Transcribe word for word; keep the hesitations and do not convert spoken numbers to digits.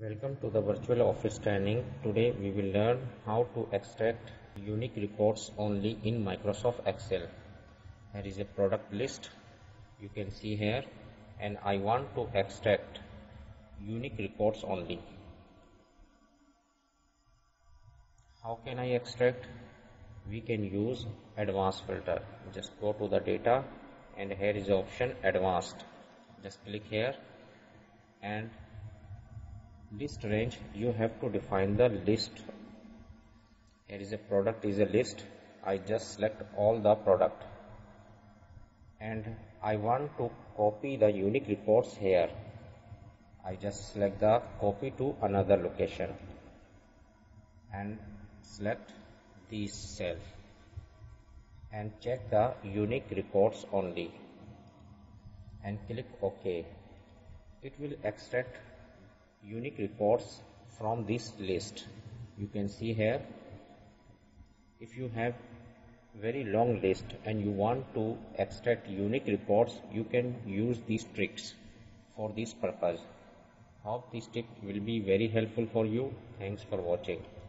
Welcome to the virtual office training. Today we will learn how to extract unique reports only in Microsoft Excel. Here is a product list you can see here, and I want to extract unique reports only. How can I extract? We can use advanced filter. Just go to the data and here is the option advanced. Just click here, and list range, you have to define the list. Here is a product is a list. I just select all the product and I want to copy the unique reports here. I just select the copy to another location and select this cell and check the unique reports only and click OK. It will extract unique reports from this list. You can see here, if you have very long list and you want to extract unique reports, you can use these tricks for this purpose. Hope this tip will be very helpful for you. Thanks for watching.